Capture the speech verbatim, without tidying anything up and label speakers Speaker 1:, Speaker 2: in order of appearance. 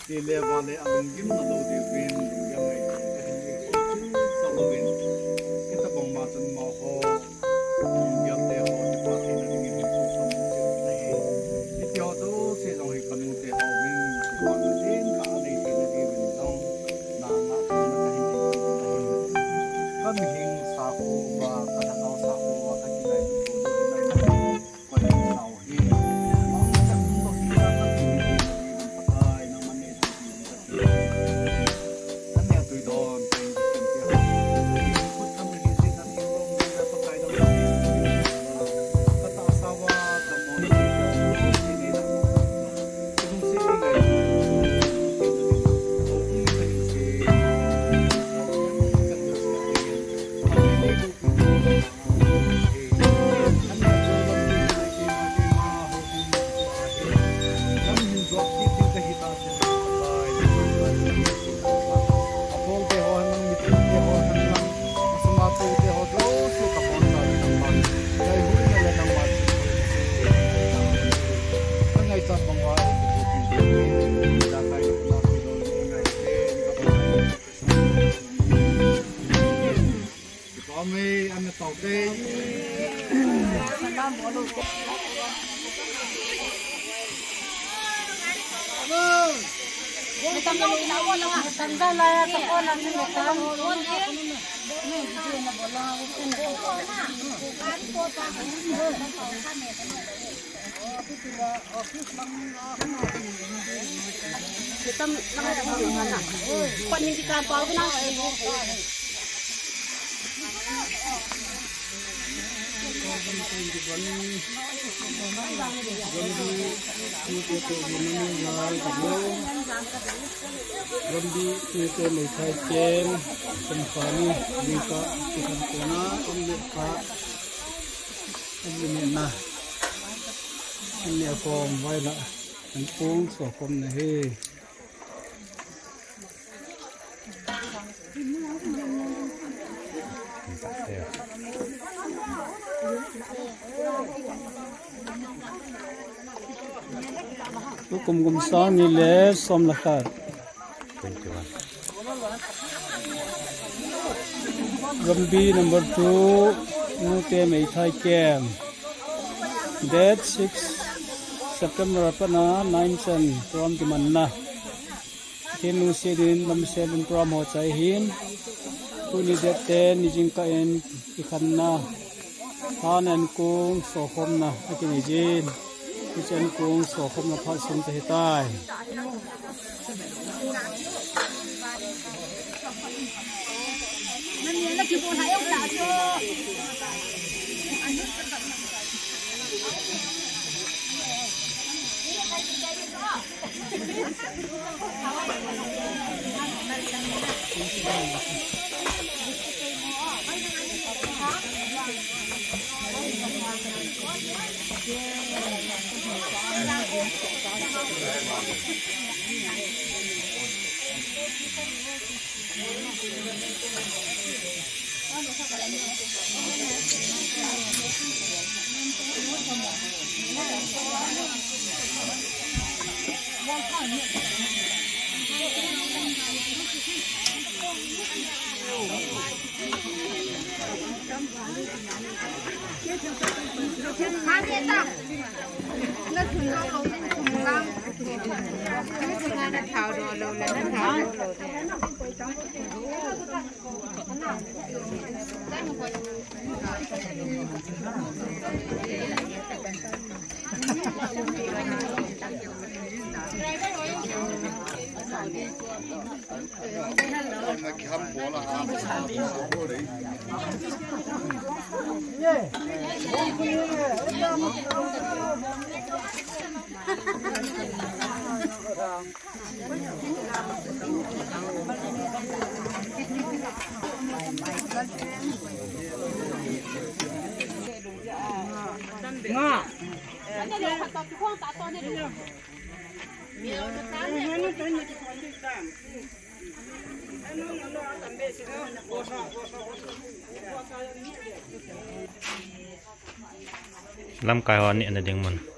Speaker 1: thì lệ vale anh kim nó đâu thì viên yang này sao đâu viên cái ta bông mà chân màu hồ việc tê hồ thì phát hiện là những cái số sắm này cái tiêu đó sẽ dùng cái phần tê hồ viên thì hoàn là đến cả này thì là cái viên trong là là cái cái hình sa hồ và cái nào sa hồ và cái này quay sau thì Kami ano to kay
Speaker 2: kita nak ada hubungan nak. Kau ni kita apa pun nak.
Speaker 3: Rambi kita melihat jen, sempani jika kita kena ambil pak, ambil nah, ini apa baiklah, angkung sokom nih. Kum kum sa ni le som lakar. Rambi number two, nute mai thai kem. Date six September pana nine sen from Timanna. Tin lu se din lam seven from ho chai hin. Kuni date ten nijing ka en ikhanna. Han an kung so khom na akini jin. Kichen kung so khom na pha sim te tai.
Speaker 2: Nên là kêu cô thấy ông đã cho.
Speaker 4: nó thường nó lâu nên cùng lắm nó thường là nó thảo đồ lâu là nó thảo đồ
Speaker 2: Nga.
Speaker 5: Lam kai wan ni ana ding mun